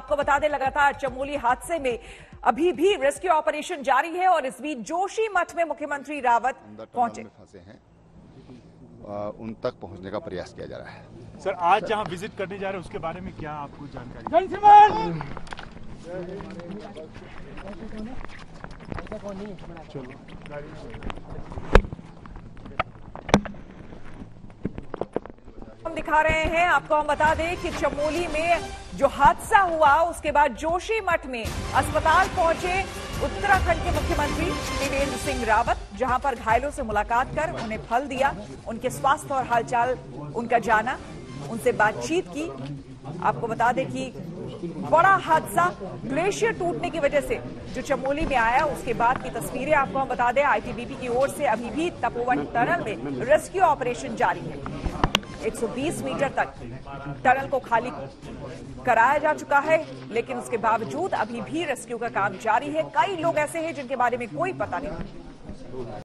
आपको बता दें, लगातार चमोली हादसे में अभी भी रेस्क्यू ऑपरेशन जारी है और इस बीच जोशीमठ में मुख्यमंत्री रावत पहुंचे फंसे हैं, उन तक पहुंचने का प्रयास किया जा रहा है। सर, आज जहां विजिट करने जा रहे हैं उसके बारे में क्या आपको जानकारी? हम दिखा रहे हैं आपको, हम बता दें कि चमोली में जो हादसा हुआ उसके बाद जोशीमठ में अस्पताल पहुंचे उत्तराखंड के मुख्यमंत्री त्रिवेंद्र सिंह रावत, जहां पर घायलों से मुलाकात कर उन्हें फल दिया, उनके स्वास्थ्य और हालचाल उनका जाना, उनसे बातचीत की। आपको बता दें कि बड़ा हादसा ग्लेशियर टूटने की वजह से जो चमोली में आया, उसके बाद की तस्वीरें आपको हम बता दें। आईटीबीपी की ओर से अभी भी तपोवन टनल में रेस्क्यू ऑपरेशन जारी है। 120 मीटर तक टनल को खाली कराया जा चुका है, लेकिन उसके बावजूद अभी भी रेस्क्यू का काम जारी है। कई लोग ऐसे हैं जिनके बारे में कोई पता नहीं।